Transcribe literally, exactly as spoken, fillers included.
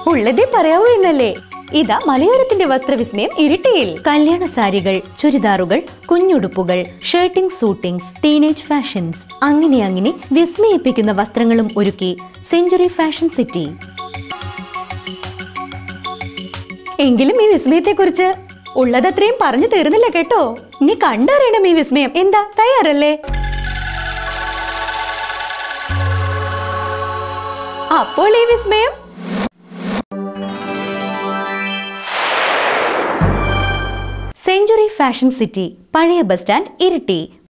ഉള്ളതേ പറയാവൂ എന്നല്ലേ. ഇതാ മലയോരത്തിന്റെ വസ്ത്രവിസ്മയം ഇരിട്ടിയിൽ. കല്യാണ സാരികൾ, ചുരിദാറുകൾ, കുഞ്ഞുടുപ്പുകൾ, ഷർട്ടിംഗ്, സൂട്ടിംഗ്സ്, ടീനേജ് ഫാഷൻസ്, അങ്ങനെ അങ്ങനെ വിസ്മയിപ്പിക്കുന്ന വസ്ത്രങ്ങളും ഒരുക്കി സെഞ്ചുറി ഫാഷൻ സിറ്റി. എങ്കിലും ഈ വിസ്മയത്തെ കുറിച്ച് ഉള്ളതത്രയും പറഞ്ഞു തീർന്നില്ല കേട്ടോ. ഇനി കണ്ടറിയണം ഈ വിസ്മയം. എന്താ, തയ്യാറല്ലേ? അപ്പോൾ ഈ വിസ്മയം സെഞ്ചുറി ഫാഷൻ സിറ്റി, പഴയ ബസ് സ്റ്റാൻഡ്, ഇരിട്ടി.